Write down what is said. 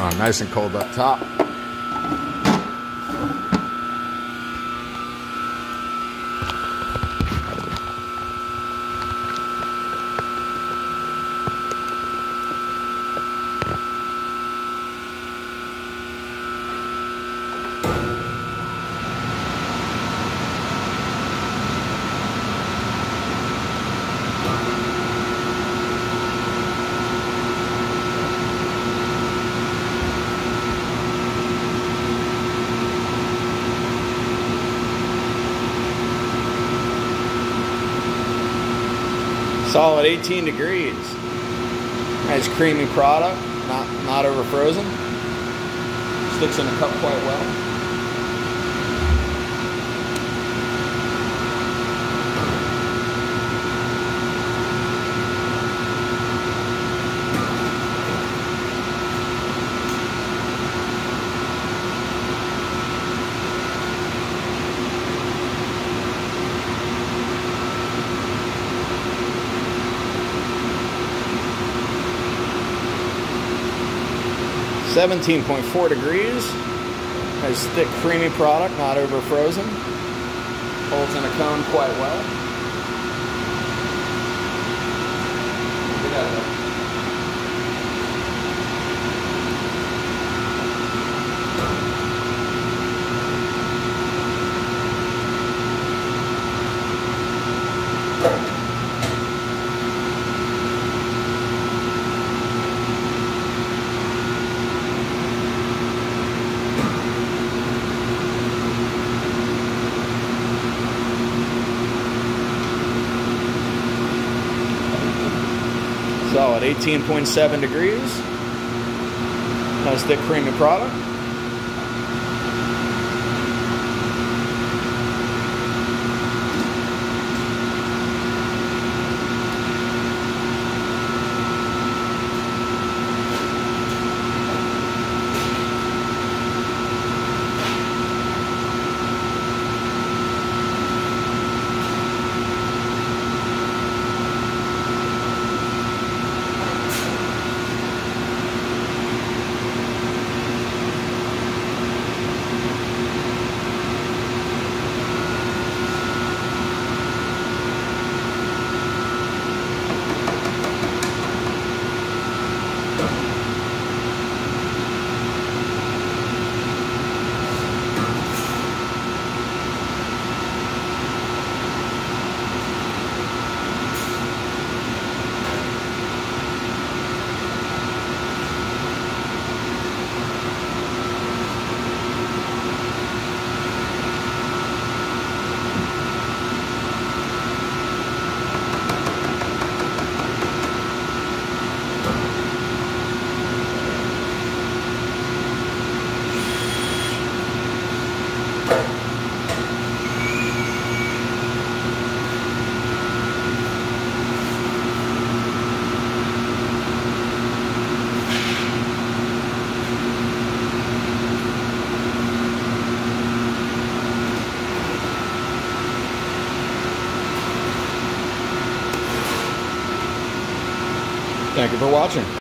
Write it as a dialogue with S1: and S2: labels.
S1: Nice and cold up top. Solid 18 degrees. Nice creamy product, not over frozen. Sticks in the cup quite well. .4 degrees. Nice thick creamy product, not over frozen. Holds in a cone quite well. Get out of there. Solid 18.7 degrees. Nice thick creamy product. Thank you for watching.